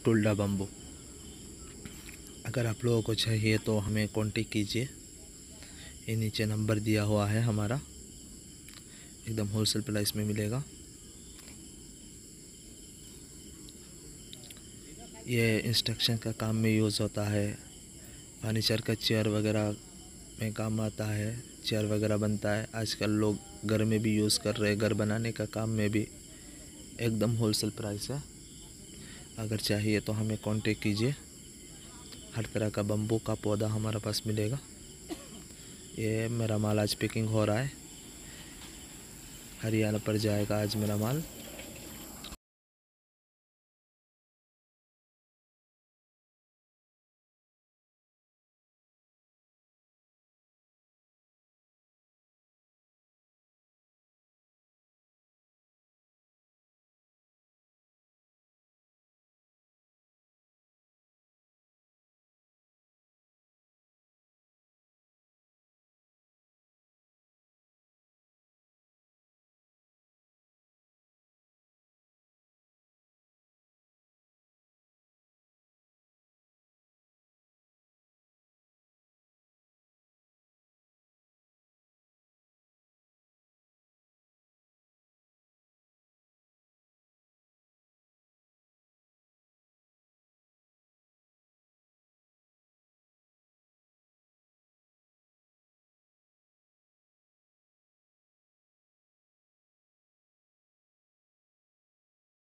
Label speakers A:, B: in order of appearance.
A: Tulda bamboo. अगर आप लोगों को चाहिए तो हमें कांटेक्ट कीजिए। ये नीचे नंबर दिया हुआ है हमारा, एकदम होलसेल प्राइस में मिलेगा। ये इंस्ट्रक्शन का काम में यूज़ होता है, फर्नीचर का चेयर वगैरह में काम आता है, चेयर वगैरह बनता है। आजकल लोग घर में भी यूज़ कर रहे हैं, घर बनाने का काम में भी एकदम होलसेल प्राइस है। अगर चाहिए तो हमें कांटेक्ट कीजिए। हर तरह का बम्बू का पौधा हमारे पास मिलेगा। ये मेरा माल आज पैकिंग हो रहा है, हरियाणा पर जाएगा आज मेरा माल।